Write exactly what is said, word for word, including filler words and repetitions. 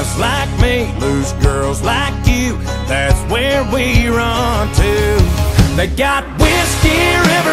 just like me, loose girls like you, that's where we run to. They got Whiskey River